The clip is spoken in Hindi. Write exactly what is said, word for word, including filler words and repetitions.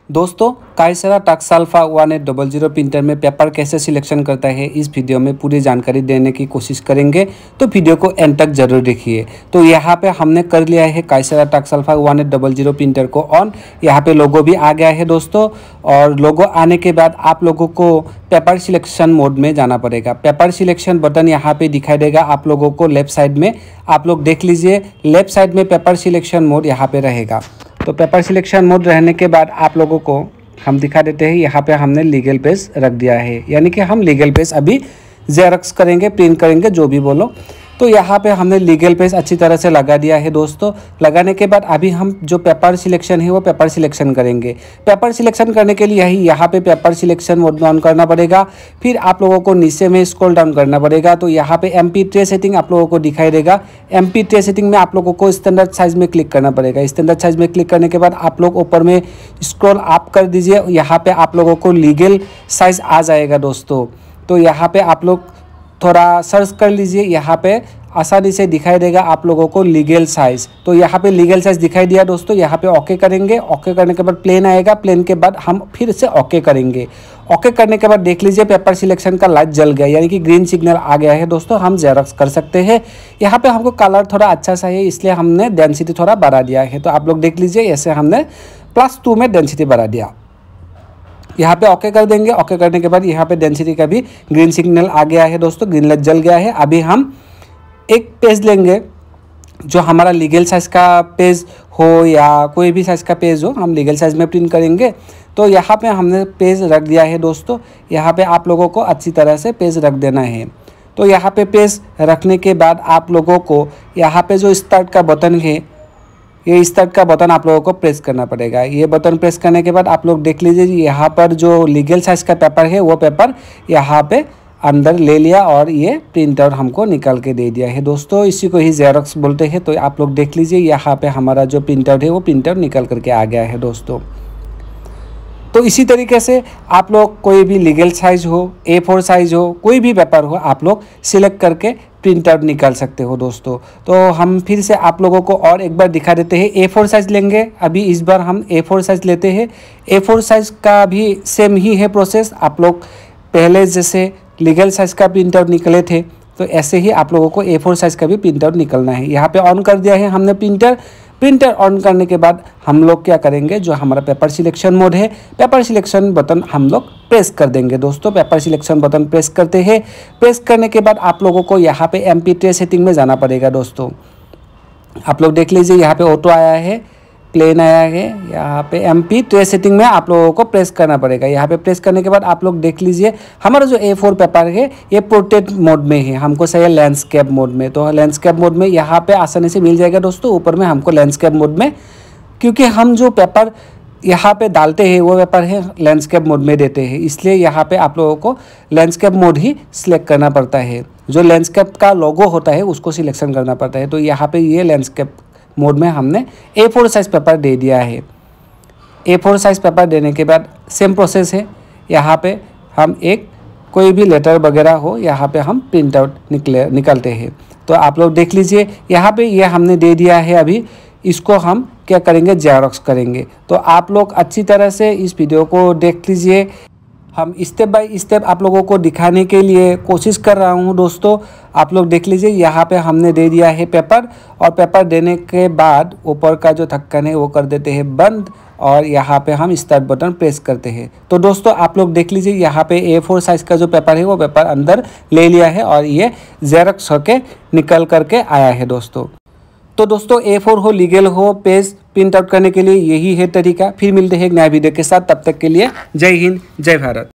दोस्तों Kyocera TASKalfa one eight double zero printer में पेपर कैसे सिलेक्शन करता है इस वीडियो में पूरी जानकारी देने की कोशिश करेंगे, तो वीडियो को एंड तक जरूर देखिए। तो यहाँ पे हमने कर लिया है Kyocera TASKalfa one eight double zero printer को ऑन। यहाँ पे लोगो भी आ गया है दोस्तों, और लोगो आने के बाद आप लोगों को पेपर सिलेक्शन मोड में जाना पड़ेगा। पेपर सिलेक्शन बटन यहाँ पे दिखाई देगा आप लोगों को लेफ्ट साइड में। आप लोग देख लीजिए लेफ्ट साइड में पेपर सिलेक्शन मोड यहाँ पे रहेगा। तो पेपर सिलेक्शन मोड रहने के बाद आप लोगों को हम दिखा देते हैं, यहाँ पे हमने लीगल पेज रख दिया है, यानी कि हम लीगल पेज अभी जेरॉक्स करेंगे, प्रिंट करेंगे, जो भी बोलो। तो यहाँ पे हमने लीगल पेज अच्छी तरह से लगा दिया है दोस्तों। लगाने के बाद अभी हम जो पेपर सिलेक्शन है वो पेपर सिलेक्शन करेंगे। पेपर सिलेक्शन करने के लिए यही यहाँ पे पेपर सिलेक्शन मोड में ऑन करना पड़ेगा। फिर आप लोगों को नीचे में स्क्रॉल डाउन करना पड़ेगा। तो यहाँ पे एम पी ट्रे सेटिंग आप लोगों को दिखाई देगा। एम पी ट्रे सेटिंग में आप लोगों को स्टैंडर्ड साइज में क्लिक करना पड़ेगा। स्टैंडर्ड साइज में क्लिक करने के बाद आप लोग ऊपर में स्क्रॉल अप कर दीजिए। यहाँ पे आप लोगों को लीगल साइज आ जाएगा दोस्तों। तो यहाँ पे आप लोग थोड़ा सर्च कर लीजिए, यहाँ पे आसानी से दिखाई देगा आप लोगों को लीगल साइज़। तो यहाँ पे लीगल साइज़ दिखाई दिया दोस्तों। यहाँ पे ओके करेंगे। ओके करने के बाद प्लेन आएगा। प्लेन के बाद हम फिर से ओके करेंगे। ओके करने के बाद देख लीजिए पेपर सिलेक्शन का लाइट जल गया, यानी कि ग्रीन सिग्नल आ गया है दोस्तों। हम जेरॉक्स कर सकते हैं। यहाँ पे हमको कलर थोड़ा अच्छा सा है, इसलिए हमने डेंसिटी थोड़ा बढ़ा दिया है। तो आप लोग देख लीजिए, ऐसे हमने प्लस टू में डेंसिटी बढ़ा दिया। यहाँ पे ओके कर देंगे। ओके करने के बाद यहाँ पे डेंसिटी का भी ग्रीन सिग्नल आ गया है दोस्तों, ग्रीन लाइट जल गया है। अभी हम एक पेज लेंगे जो हमारा लीगल साइज़ का पेज हो या कोई भी साइज़ का पेज हो, हम लीगल साइज़ में प्रिंट करेंगे। तो यहाँ पे हमने पेज रख दिया है दोस्तों। यहाँ पे आप लोगों को अच्छी तरह से पेज रख देना है। तो यहाँ पे पेज रखने के बाद आप लोगों को यहाँ पे जो स्टार्ट का बटन है, ये स्टार्ट का बटन आप लोगों को प्रेस करना पड़ेगा। ये बटन प्रेस करने के बाद आप लोग देख लीजिए यहाँ पर जो लीगल साइज़ का पेपर है वो पेपर यहाँ पे अंदर ले लिया और ये प्रिंट आउट हमको निकाल के दे दिया है दोस्तों। इसी को ही जेरॉक्स बोलते हैं। तो आप लोग देख लीजिए यहाँ पे हमारा जो प्रिंट आउट है वो प्रिंट आउट निकल करके आ गया है दोस्तों। तो इसी तरीके से आप लोग कोई भी लीगल साइज़ हो, ए फोर साइज़ हो, कोई भी पेपर हो, आप लोग सिलेक्ट करके प्रिंट आउट निकाल सकते हो दोस्तों। तो हम फिर से आप लोगों को और एक बार दिखा देते हैं। ए फोर साइज़ लेंगे। अभी इस बार हम ए फोर साइज़ लेते हैं। ए फोर साइज़ का भी सेम ही है प्रोसेस। आप लोग पहले जैसे लीगल साइज़ का प्रिंट आउट निकले थे, तो ऐसे ही आप लोगों को ए फोर साइज़ का भी प्रिंट आउट निकलना है। यहाँ पे ऑन कर दिया है हमने प्रिंटर। प्रिंटर ऑन करने के बाद हम लोग क्या करेंगे, जो हमारा पेपर सिलेक्शन मोड है, पेपर सिलेक्शन बटन हम लोग प्रेस कर देंगे दोस्तों। पेपर सिलेक्शन बटन प्रेस करते हैं। प्रेस करने के बाद आप लोगों को यहाँ पे एम पी ट्रे सेटिंग में जाना पड़ेगा दोस्तों। आप लोग देख लीजिए यहाँ पे ऑटो आया है, प्लेन आया है। यहाँ पे एम पी ट्रे सेटिंग में आप लोगों को प्रेस करना पड़ेगा। यहाँ पे प्रेस करने के बाद आप लोग देख लीजिए हमारा जो ए फोर पेपर है ये पोर्ट्रेट मोड में है, हमको चाहिए लैंडस्केप मोड में। तो लैंडस्केप मोड में यहाँ पे आसानी से मिल जाएगा दोस्तों। ऊपर में हमको लैंडस्केप मोड में, क्योंकि हम जो पेपर यहाँ पे डालते हैं वो पेपर है लैंडस्केप मोड में देते हैं, इसलिए यहाँ पे आप लोगों को लैंडस्केप मोड ही सिलेक्ट करना पड़ता है। जो लैंडस्केप का लोगो होता है उसको सिलेक्शन करना पड़ता है। तो यहाँ पे ये लैंडस्केप मोड में हमने ए फोर साइज़ पेपर दे दिया है। ए फोर साइज़ पेपर देने के बाद सेम प्रोसेस है। यहाँ पे हम एक कोई भी लेटर वगैरह हो, यहाँ पे हम प्रिंट आउट निकले निकलते हैं। तो आप लोग देख लीजिए यहाँ पे ये हमने दे दिया है। अभी इसको हम क्या करेंगे, जेरॉक्स करेंगे। तो आप लोग अच्छी तरह से इस वीडियो को देख लीजिए। हम स्टेप बाय स्टेप आप लोगों को दिखाने के लिए कोशिश कर रहा हूं दोस्तों। आप लोग देख लीजिए यहाँ पे हमने दे दिया है पेपर, और पेपर देने के बाद ऊपर का जो ढक्कन है वो कर देते हैं बंद, और यहाँ पे हम स्टार्ट बटन प्रेस करते हैं। तो दोस्तों आप लोग देख लीजिए यहाँ पे ए फोर साइज़ का जो पेपर है वो पेपर अंदर ले लिया है और ये जेरॉक्स होके निकल करके आया है दोस्तों। तो दोस्तों ए फोर हो, लीगल हो, पेज प्रिंट आउट करने के लिए यही है तरीका। फिर मिलते हैं एक नया वीडियो के साथ। तब तक के लिए जय हिंद, जय भारत।